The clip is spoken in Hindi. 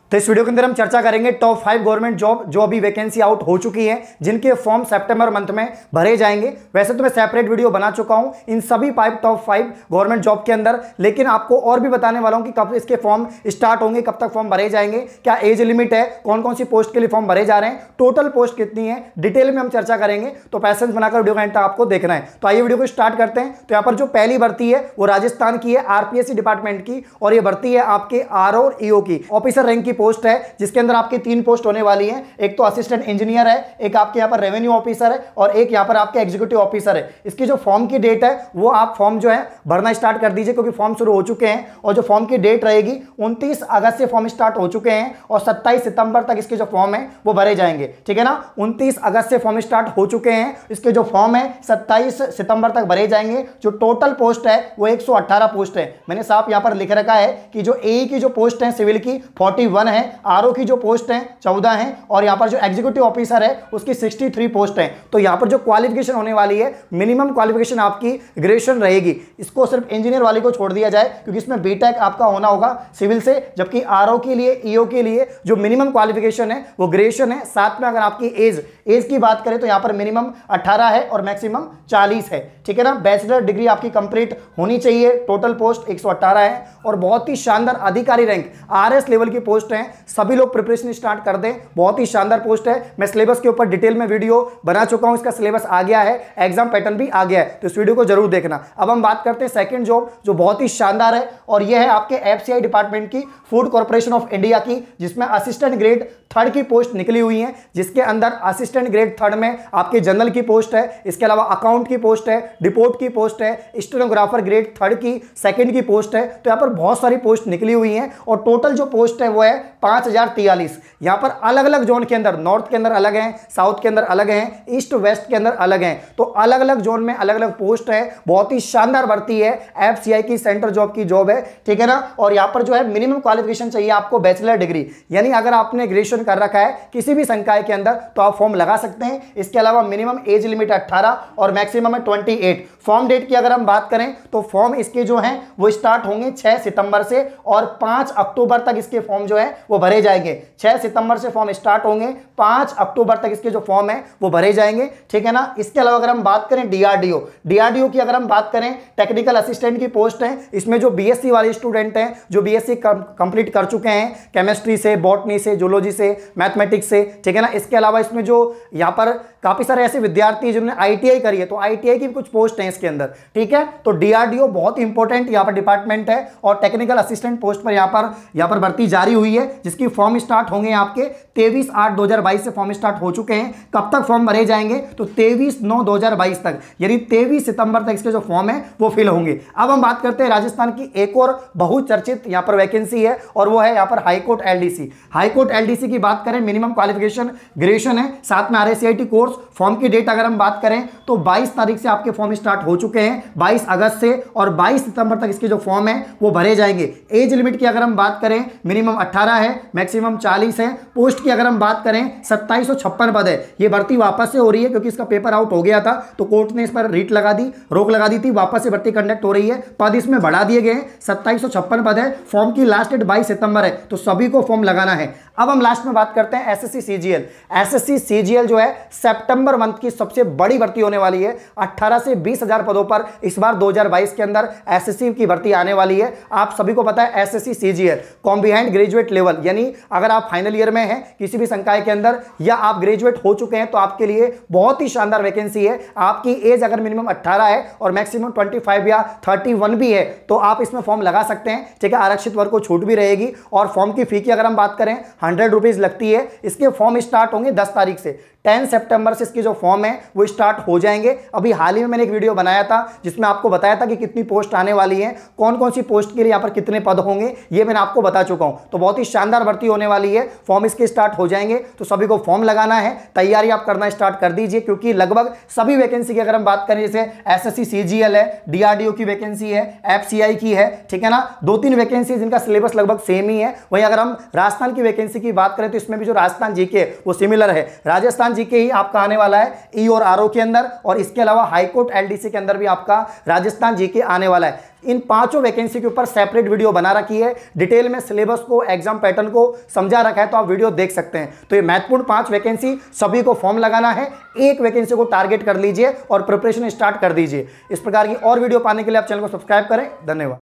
तो इस वीडियो के अंदर हम चर्चा करेंगे टॉप 5 गवर्नमेंट जॉब जो अभी वैकेंसी आउट हो चुकी है, जिनके फॉर्म सितंबर मंथ में भरे जाएंगे। वैसे तो मैं सेपरेट वीडियो बना चुका हूं इन सभी टॉप 5 गवर्नमेंट जॉब के अंदर, लेकिन आपको और भी बताने वाला हूं कि कब इसके फॉर्म स्टार्ट होंगे, कब तक फॉर्म भरे जाएंगे, क्या एज लिमिट है, कौन कौन सी पोस्ट के लिए फॉर्म भरे जा रहे हैं, टोटल पोस्ट कितनी है, डिटेल में हम चर्चा करेंगे। तो पैसेंस बनाकर वीडियो का एंड तक आपको देखना है। तो आइए वीडियो को स्टार्ट करते हैं। तो यहाँ पर जो पहली भर्ती है वो राजस्थान की है, आरपीएससी डिपार्टमेंट की, और ये भर्ती है आपके आरओ और ईओ की ऑफिसर रैंक की पोस्ट है, जिसके अंदर आपके 3 पोस्ट होने वाली हैं। एक तो असिस्टेंट इंजीनियर है, एक आपके यहाँ पर रेवेन्यू ऑफिसर है, और एक यहाँ पर आपके एग्जीक्यूटिव ऑफिसर है। इसकी जो फॉर्म की डेट है वो आप फॉर्म जो है भरना स्टार्ट कर दीजिए, क्योंकि फॉर्म शुरू हो चुके हैं। और जो फॉर्म की डेट रहेगी 29 अगस्त से फॉर्म स्टार्ट हो चुके हैं, और 27 सितंबर तक इसके जो फॉर्म है वो भरे जाएंगे। ठीक है ना, 29 अगस्त से फॉर्म स्टार्ट हो चुके हैं, इसके जो फॉर्म है 27 सितंबर तक भरे जाएंगे। जो टोटल पोस्ट है वो 118 पोस्ट है। मैंने साफ यहाँ पर लिख रखा है कि जो ए की जो पोस्ट है सिविल की 41 है, आरओ की जो पोस्ट है 14 है, और यहाँ पर जो एग्जीक्यूटिव ऑफिसर है उसकी 63 पोस्ट है। तो यहाँ पर जो क्वालिफिकेशन होने वाली है, मिनिमम क्वालिफिकेशन आपकी ग्रेजुएशन रहेगी। इसको सिर्फ इंजीनियर वाली को छोड़ दिया जाए, क्योंकि इसमें बीटेक आपका होना होगा सिविल से, जबकि आरओ के लिए, ईओ के लिए जो मिनिमम क्वालिफिकेशन है वो ग्रेजुएशन है। साथ में अगर आपकी एज की बात करें तो यहाँ पर मिनिमम 18 है और मैक्सिमम 40 है। ठीक है ना, बैचलर डिग्री आपकी कंप्लीट होनी चाहिए। टोटल पोस्ट 118 है, और बहुत ही शानदार अधिकारी रैंक आरएस लेवल की पोस्ट है। सभी लोग प्रिपरेशन स्टार्ट कर दें, बहुत ही शानदार पोस्ट है। मैं सिलेबस के ऊपर डिटेल में वीडियो बना चुका हूं, इसका सिलेबस आ गया है, एग्जाम पैटर्न भी आ गया है, तो इस वीडियो को जरूर देखना। अब हम बात करते हैं सेकंड जॉब जो बहुत ही शानदार है, और यह है आपके एफसीआई डिपार्टमेंट की, फूड कॉर्पोरेशन ऑफ इंडिया की, जिसमें असिस्टेंट ग्रेड 3rd की पोस्ट निकली हुई है, जिसके अंदर असिस्टेंट ग्रेड 3rd में आपके जनरल की पोस्ट है, इसके अलावा अकाउंट की पोस्ट है, डिपोर्ट की पोस्ट है, स्टेनोग्राफर ग्रेड 3rd की 2nd की पोस्ट है। तो यहाँ पर बहुत सारी पोस्ट निकली हुई हैं, और टोटल जो पोस्ट है वो है 5043। यहाँ पर अलग अलग जोन के अंदर, नॉर्थ के अंदर अलग हैं, साउथ के अंदर अलग हैं, ईस्ट वेस्ट के अंदर अलग हैं, तो अलग अलग जोन में अलग अलग पोस्ट है। बहुत ही शानदार भर्ती है, एफसीआई की सेंट्रल जॉब की जॉब है। ठीक है ना, और यहाँ पर जो है मिनिमम क्वालिफिकेशन चाहिए आपको बैचलर डिग्री, यानी अगर आपने ग्रेजुएशन कर रखा है किसी भी संकाय के अंदर तो आप फॉर्म लगा सकते हैं। इसके अलावा मिनिमम एज लिमिट 18 और मैक्सिमम है 28। फॉर्म डेट की अगर हम बात करें तो फॉर्म इसके जो हैं वो स्टार्ट होंगे 6 सितंबर से, और 5 अक्टूबर तक इसके फॉर्म जो है वो भरे जाएंगे। 6 सितंबर से फॉर्म स्टार्ट होंगे, 5 अक्टूबर तक इसके जो फॉर्म है वो भरे जाएंगे। ठीक है ना, इसके अलावा अगर हम बात करें डीआरडीओ की अगर हम बात करें, टेक्निकल असिस्टेंट की पोस्ट है। इसमें जो बीएससी वाले स्टूडेंट हैं, जो बीएससी कंप्लीट कर चुके हैं केमिस्ट्री से, बॉटनी से, जूलॉजी से, मैथमेटिक्स से। ठीक है ना, इसके अलावा इसमें जो यहाँ पर काफी सारे ऐसे विद्यार्थी जिन्होंने आईटीआई करी है, तो आईटीआई की कुछ पोस्ट हैं इसके अंदर। ठीक है, तो डीआरडीओ बहुत इंपॉर्टेंट यहाँ पर डिपार्टमेंट है, और टेक्निकल असिस्टेंट पोस्ट पर यहाँ पर भर्ती जारी हुई है, जिसकी फॉर्म स्टार्ट होंगे आपके 23/8/2022 से फॉर्म स्टार्ट हो चुके हैं। कब तक फॉर्म भरे जाएंगे तो 23/9/2022 तक, यानी 23 सितंबर तक इसके जो फॉर्म है वो फिल होंगे। अब हम बात करते हैं राजस्थान की एक और बहुचर्चित यहाँ पर वैकेंसी है, और वो है यहाँ पर हाईकोर्ट एलडीसी। हाईकोर्ट एलडीसी की बात करें, मिनिमम क्वालिफिकेशन ग्रेजुएशन है, साथ में आरएससीआईटी कोर्स। फॉर्म की डेट अगर हम बात करें तो 22 तारीख से आपके फॉर्म स्टार्ट हो चुके हैं, 22 अगस्त से, और 22 सितंबर तक इसके जो फॉर्म है वो भरे जाएंगे। एज लिमिट की अगर हम बात करें, मिनिमम 18 है, मैक्सिमम 40 है। पोस्ट की अगर हम बात करें 2756 पद है। ये भर्ती वापस से हो रही है, क्योंकि इसका पेपर आउट हो गया था, तो कोर्ट ने इस पर रीट लगा दी, रोक लगा दी थी। वापस से भर्ती कंडक्ट हो रही है, पद इसमें बढ़ा दिए गए हैं, 2756 पद है। फॉर्म की लास्ट डेट 22 सितंबर है, तो सभी को फॉर्म लगाना है। अब हम लास्ट में बात करते हैं एसएससी सीजीएल। एसएससी सीजीएल जो है सितंबर मंथ की सबसे बड़ी भर्ती होने वाली है। 18 से 20,000 पदों पर इस बार 2022 के अंदर एसएससी की भर्ती आने वाली है। आप सभी को पता है SSC CGL combined graduate level, यानी अगर आप फाइनल ईयर में हैं किसी भी संकाय के अंदर, या आप ग्रेजुएट हो चुके हैं, तो आपके लिए बहुत ही शानदार वैकेंसी है। आपकी एज अगर मिनिमम 18 है और मैक्सिमम 25 या 31 भी है, तो आप इसमें फॉर्म लगा सकते हैं। ठीक है, आरक्षित वर्ग को छूट भी रहेगी। और फॉर्म की फी की अगर हम बात करें 100 रुपीज लगती है। इसके फॉर्म स्टार्ट होंगे 10 तारीख से, 10 सितंबर से इसकी जो फॉर्म है वो स्टार्ट हो जाएंगे। अभी हाल ही में मैंने एक वीडियो बनाया था जिसमें आपको बताया था कि कितनी पोस्ट आने वाली है, कौन कौन सी पोस्ट के लिए यहाँ पर कितने पद होंगे, ये मैंने आपको बता चुका हूं। तो बहुत ही शानदार भर्ती होने वाली है, फॉर्म इसके स्टार्ट हो जाएंगे, तो सभी को फॉर्म लगाना है, तैयारी आप करना स्टार्ट कर दीजिए, क्योंकि लगभग सभी वैकेंसी की अगर हम बात करें, जैसे एसएससी सीजीएल है, डीआरडीओ की वैकेंसी है, एफसीआई की है, ठीक है ना, 2-3 वैकेंसी जिनका सिलेबस लगभग सेम ही है। वहीं अगर हम राजस्थान की वैकेंसी की बात करें तो इसमें भी जो राजस्थान जीके वो सिमिलर है। राजस्थान जी के ही आपका आने वाला है ई और आरओ के अंदर, और इसके अलावा हाईकोर्ट एलडीसी के अंदर भी आपका राजस्थान जी के आने वाला है। इन पांचों वैकेंसी के ऊपर सेपरेट वीडियो बना रखी है, डिटेल में सिलेबस को, एग्जाम पैटर्न को समझा रखा है, तो आप वीडियो देख सकते हैं। तो ये महत्वपूर्ण 5 वैकेंसी, सभी को फॉर्म लगाना है, एक वैकेंसी को टारगेट कर लीजिए और प्रिपरेशन स्टार्ट कर दीजिए। इस प्रकार की और वीडियो पाने के लिए आप चैनल को सब्सक्राइब करें। धन्यवाद।